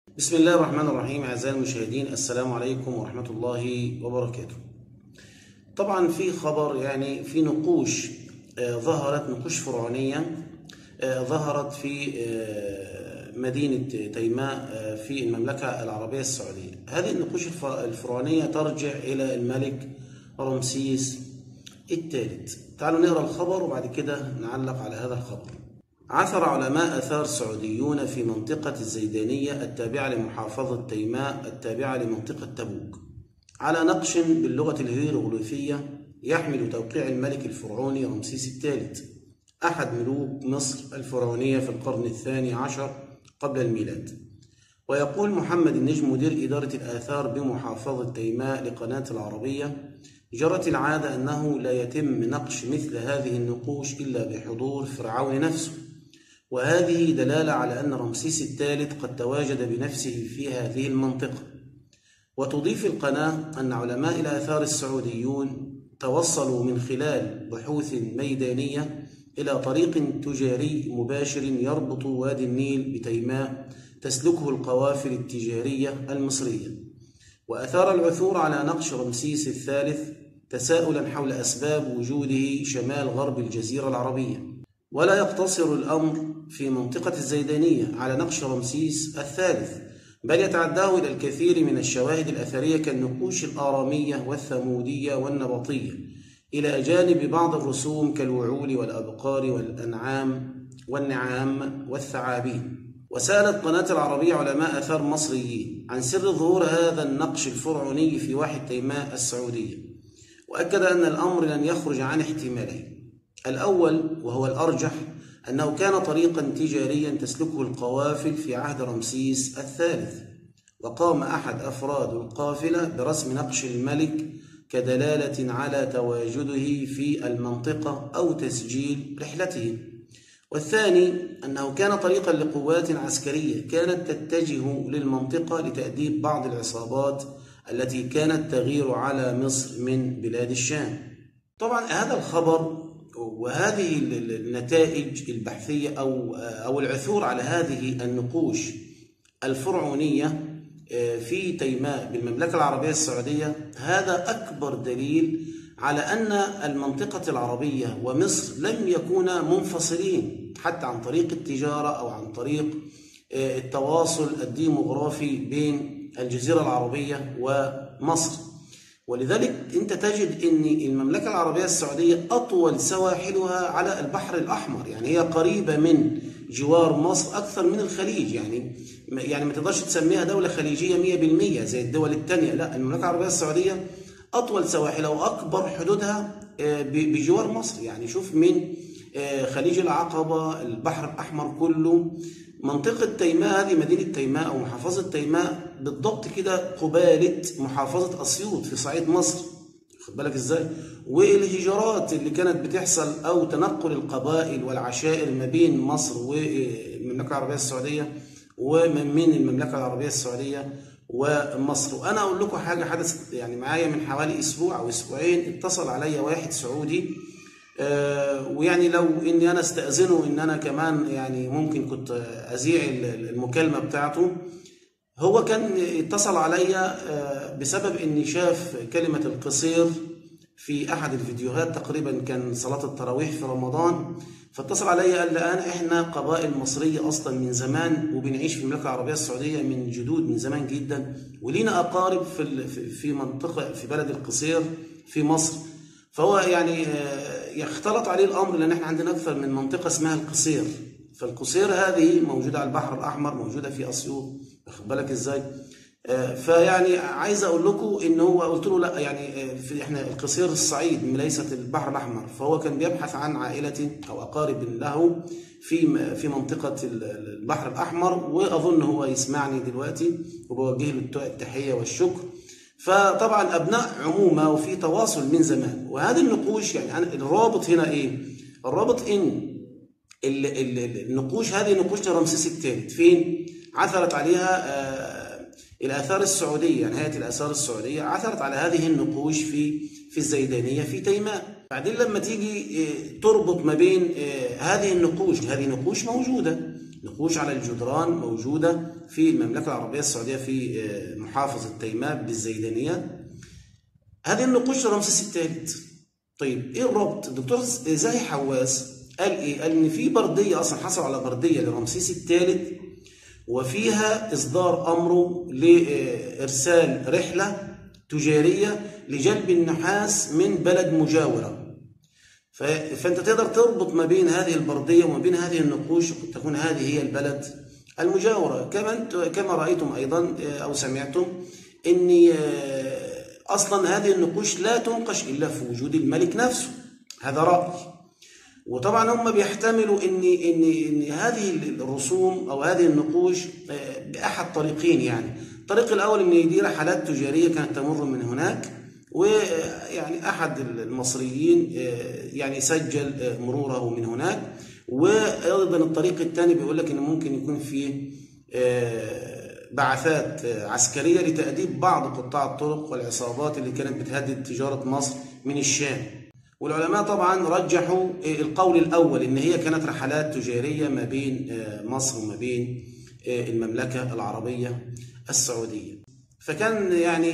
بسم الله الرحمن الرحيم. أعزائي المشاهدين، السلام عليكم ورحمة الله وبركاته. طبعا في خبر، في نقوش ظهرت، نقوش فرعونية ظهرت في مدينة تيماء في المملكة العربية السعودية. هذه النقوش الفرعونية ترجع إلى الملك رمسيس الثالث. تعالوا نقرأ الخبر وبعد كده نعلق على هذا الخبر. عثر علماء آثار سعوديون في منطقة الزيدانية التابعة لمحافظة تيماء التابعة لمنطقة تبوك على نقش باللغة الهيروغليفية يحمل توقيع الملك الفرعوني رمسيس الثالث، أحد ملوك مصر الفرعونية في القرن الثاني عشر قبل الميلاد. ويقول محمد النجم مدير إدارة الآثار بمحافظة تيماء لقناة العربية: جرت العادة أنه لا يتم نقش مثل هذه النقوش إلا بحضور فرعون نفسه، وهذه دلالة على أن رمسيس الثالث قد تواجد بنفسه في هذه المنطقة. وتضيف القناة أن علماء الآثار السعوديون توصلوا من خلال بحوث ميدانية إلى طريق تجاري مباشر يربط وادي النيل بتيماء تسلكه القوافل التجارية المصرية. وأثار العثور على نقش رمسيس الثالث تساؤلا حول أسباب وجوده شمال غرب الجزيرة العربية. ولا يقتصر الأمر في منطقة الزيدانية على نقش رمسيس الثالث، بل يتعداه إلى الكثير من الشواهد الأثرية كالنقوش الآرامية والثمودية والنبطية، إلى جانب بعض الرسوم كالوعول والأبقار والنعام والثعابين. وسألت قناة العربية علماء آثار مصريين عن سر ظهور هذا النقش الفرعوني في واحة تيماء السعودية، وأكد أن الأمر لن يخرج عن احتمالين: الأول وهو الأرجح أنه كان طريقا تجاريا تسلكه القوافل في عهد رمسيس الثالث، وقام أحد أفراد القافلة برسم نقش الملك كدلالة على تواجده في المنطقة أو تسجيل رحلته. والثاني أنه كان طريقا لقوات عسكرية كانت تتجه للمنطقة لتأديب بعض العصابات التي كانت تغير على مصر من بلاد الشام. طبعا هذا الخبر وهذه النتائج البحثية أو العثور على هذه النقوش الفرعونية في تيماء بالمملكة العربية السعودية، هذا أكبر دليل على أن المنطقة العربية ومصر لم يكونا منفصلين حتى عن طريق التجارة أو عن طريق التواصل الديموغرافي بين الجزيرة العربية ومصر. ولذلك أنت تجد أن المملكة العربية السعودية أطول سواحلها على البحر الأحمر، هي قريبة من جوار مصر أكثر من الخليج، ما تقدرش تسميها دولة خليجية 100% زي الدول الثانية، لا، المملكة العربية السعودية أطول سواحلها وأكبر حدودها بجوار مصر. شوف من خليج العقبة، البحر الأحمر كله، منطقة تيماء هذه مدينة تيماء أو محافظة تيماء بالضبط كده قبالة محافظة أسيوط في صعيد مصر، خد بالك إزاي؟ والهجرات اللي كانت بتحصل أو تنقل القبائل والعشائر ما بين مصر والمملكة العربية السعودية ومن المملكة العربية السعودية ومصر. وأنا أقول لكم حاجة حدثت معايا من حوالي أسبوع أو أسبوعين. اتصل علي واحد سعودي، لو اني انا استأذنه ان انا كمان ممكن كنت اذيع المكالمة بتاعته. هو كان اتصل علي بسبب اني شاف كلمة القصير في احد الفيديوهات، تقريبا كان صلاة التراويح في رمضان، فاتصل علي قال لي: احنا قبائل مصرية اصلا من زمان وبنعيش في المملكة العربية السعودية من جدود من زمان جدا، ولينا اقارب في منطقة في بلد القصير في مصر. فهو يختلط عليه الامر لان احنا عندنا اكثر من منطقه اسمها القصير، فالقصير هذه موجوده على البحر الاحمر، موجوده في اسيوط، واخد بالك ازاي؟ عايز اقول لكم ان هو قلت له لا، احنا القصير الصعيد ليست البحر الاحمر. فهو كان بيبحث عن عائلة او اقارب له في منطقه البحر الاحمر، واظن هو يسمعني دلوقتي وبوجه له التحيه والشكر. فطبعا أبناء عمومة وفي تواصل من زمان. وهذه النقوش الرابط هنا إيه؟ الرابط إن النقوش هذه نقوش رمسيس الثالث فين؟ عثرت عليها الآثار السعودية، هيئة الآثار السعودية عثرت على هذه النقوش في الزيدانية في تيماء. بعدين لما تيجي تربط ما بين هذه النقوش، هذه نقوش موجودة نقوش على الجدران موجودة في المملكة العربية السعودية في محافظة تيماء بالزيدانية. هذه النقوش لرمسيس الثالث. طيب ايه الربط؟ الدكتور زاهي حواس قال ايه؟ قال ان في بردية اصلا حصلوا على بردية لرمسيس الثالث وفيها اصدار امره لارسال رحلة تجارية لجلب النحاس من بلد مجاورة. فانت تقدر تربط ما بين هذه البردية وما بين هذه النقوش، قد تكون هذه هي البلد المجاورة. كما رأيتم ايضا او سمعتم ان اصلا هذه النقوش لا تنقش الا في وجود الملك نفسه، هذا رأي. وطبعا هم بيحتملوا ان هذه الرسوم او هذه النقوش باحد طريقين. يعني الطريق الاول ان دي رحلات تجاريه كانت تمر من هناك، ويعني احد المصريين يعني سجل مروره من هناك. وايضا الطريق الثاني بيقول لك ان ممكن يكون فيه بعثات عسكريه لتأديب بعض قطاع الطرق والعصابات اللي كانت بتهدد تجاره مصر من الشام. والعلماء طبعا رجحوا القول الأول إن هي كانت رحلات تجارية ما بين مصر وما بين المملكة العربية السعودية. فكان يعني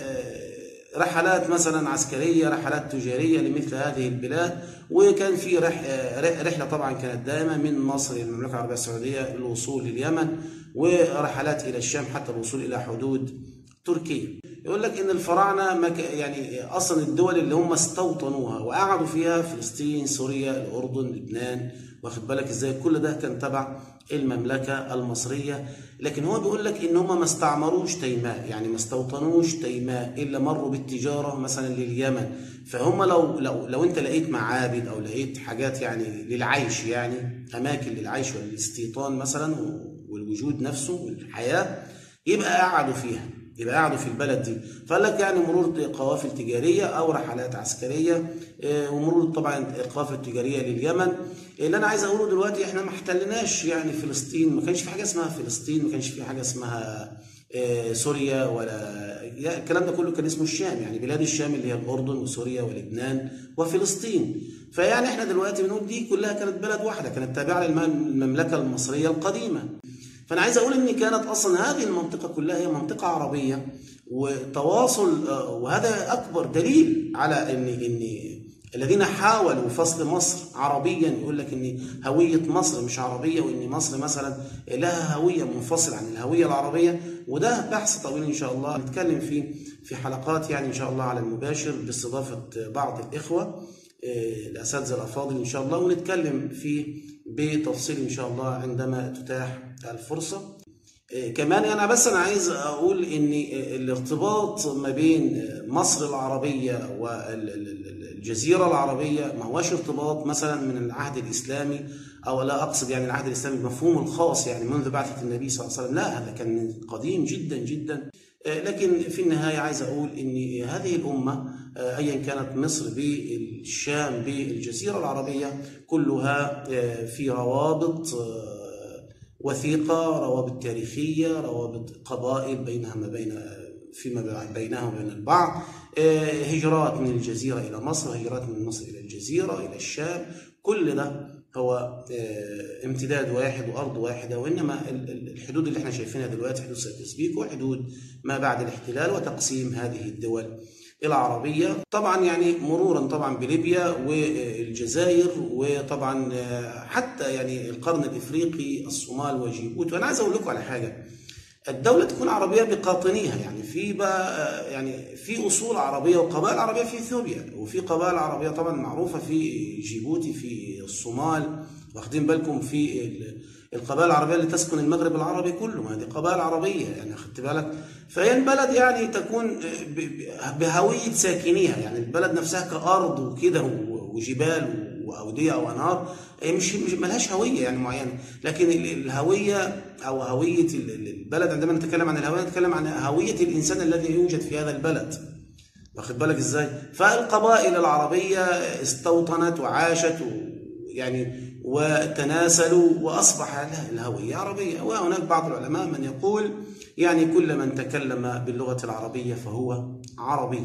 رحلات مثلا عسكرية، رحلات تجارية لمثل هذه البلاد. وكان في رحلة طبعا كانت دائمة من مصر إلى المملكة العربية السعودية للوصول لليمن، ورحلات إلى الشام حتى الوصول إلى حدود تركيا. يقول لك ان الفراعنه يعني اصلا الدول اللي هم استوطنوها وقعدوا فيها فلسطين، سوريا، الاردن، لبنان، واخد بالك ازاي؟ كل ده كان تبع المملكه المصريه. لكن هو بيقول لك ان هم ما استعمروش تيماء، يعني ما استوطنوش تيماء الا مروا بالتجاره مثلا لليمن. فهم لو انت لقيت معابد او لقيت حاجات يعني للعيش، يعني اماكن للعيش والاستيطان مثلا والوجود نفسه والحياه، يبقى قعدوا فيها، يبقى قعدوا في البلد دي. فقال لك يعني مرور قوافل تجاريه او رحلات عسكريه، ومرور طبعا القوافل التجاريه لليمن. اللي انا عايز اقوله دلوقتي احنا ما احتلناش يعني فلسطين، ما كانش في حاجه اسمها فلسطين، ما كانش في حاجه اسمها سوريا، ولا الكلام ده كله كان اسمه الشام، يعني بلاد الشام اللي هي الاردن وسوريا ولبنان وفلسطين. فيعني احنا دلوقتي بنقول دي كلها كانت بلد واحده، كانت تابعه للمملكه المصريه القديمه. فأنا عايز أقول إن كانت أصلا هذه المنطقة كلها هي منطقة عربية وتواصل، وهذا أكبر دليل على إن الذين حاولوا فصل مصر عربيا يقول لك إن هوية مصر مش عربية، وإن مصر مثلا لها هوية منفصلة عن الهوية العربية. وده بحث طويل إن شاء الله نتكلم فيه في حلقات يعني إن شاء الله على المباشر باستضافة بعض الإخوة الأساتذة الأفاضل إن شاء الله، ونتكلم فيه بتفصيل إن شاء الله عندما تتاح الفرصة. كمان أنا عايز أقول إن الارتباط ما بين مصر العربية والجزيرة العربية ما هوش ارتباط مثلا من العهد الإسلامي، أو لا أقصد يعني العهد الإسلامي بمفهومه الخاص يعني منذ بعثة النبي صلى الله عليه وسلم، لا، هذا كان قديم جدا جدا. لكن في النهاية عايز أقول إن هذه الأمة أيا كانت مصر بالشام بالجزيرة العربية كلها في روابط وثيقة، روابط تاريخية، روابط قبائل فيما بينها وبين البعض، هجرات من الجزيرة إلى مصر، هجرات من مصر إلى الجزيرة إلى الشام. كل ده هو امتداد واحد وأرض واحدة. وإنما الحدود اللي احنا شايفينها دلوقتي حدود سيرتسبيك وحدود ما بعد الاحتلال وتقسيم هذه الدول العربية، طبعا يعني مرورا طبعا بليبيا والجزائر، وطبعا حتى يعني القرن الإفريقي، الصومال وجيبوتي. وأنا عايز أقول لكم على حاجة، الدولة تكون عربية بقاطنيها، يعني في بقى يعني في أصول عربية وقبائل عربية في إثيوبيا، وفي قبائل عربية طبعا معروفة في جيبوتي، في الصومال، واخدين بالكم في القبائل العربية اللي تسكن المغرب العربي كله، ما هذه قبائل عربية يعني، أخدت بالك؟ فهي البلد يعني تكون بهوية ساكنيها، يعني البلد نفسها كأرض وكده وجبال وأودية أو أنهار، مش ملهاش هوية يعني معينة. لكن الهوية أو هوية البلد، عندما نتكلم عن الهوية نتكلم عن هوية الإنسان الذي يوجد في هذا البلد، واخد بالك إزاي؟ فالقبائل العربية استوطنت وعاشت يعني وتناسلوا وأصبح لها الهوية عربية. وهناك بعض العلماء من يقول يعني كل من تكلم باللغة العربية فهو عربي.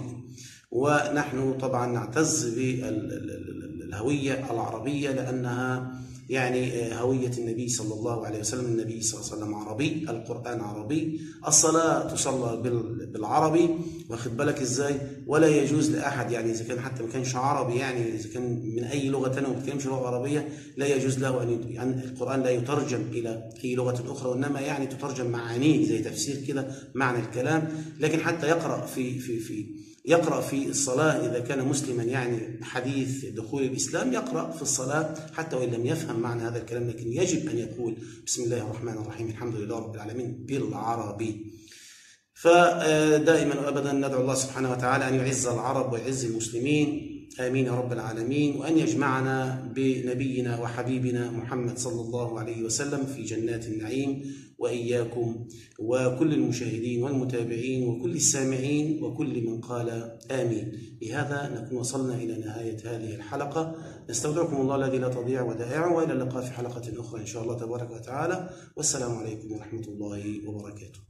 ونحن طبعا نعتز بالهوية العربية لأنها يعني هوية النبي صلى الله عليه وسلم. النبي صلى الله عليه وسلم عربي، القرآن عربي، الصلاة تصلى بالعربي، واخد بالك ازاي؟ ولا يجوز لأحد يعني إذا كان حتى ما كانش عربي، يعني إذا كان من أي لغة ثانية وما بيتكلمش لغة عربية، لا يجوز له أن يعني القرآن لا يترجم إلى أي لغة أخرى، وإنما يعني تترجم معانيه زي تفسير كده معنى الكلام. لكن حتى يقرأ في الصلاة إذا كان مسلما يعني حديث دخول الإسلام، يقرأ في الصلاة حتى وإن لم يفهم معنى هذا الكلام، لكن يجب أن يقول بسم الله الرحمن الرحيم الحمد لله رب العالمين بالعربي. فدائما وأبدا ندعو الله سبحانه وتعالى أن يعز العرب ويعز المسلمين، آمين يا رب العالمين، وأن يجمعنا بنبينا وحبيبنا محمد صلى الله عليه وسلم في جنات النعيم، وإياكم وكل المشاهدين والمتابعين وكل السامعين وكل من قال آمين. بهذا نكون وصلنا إلى نهاية هذه الحلقة. نستودعكم الله الذي لا تضيع ودائعه، وإلى اللقاء في حلقة أخرى إن شاء الله تبارك وتعالى، والسلام عليكم ورحمة الله وبركاته.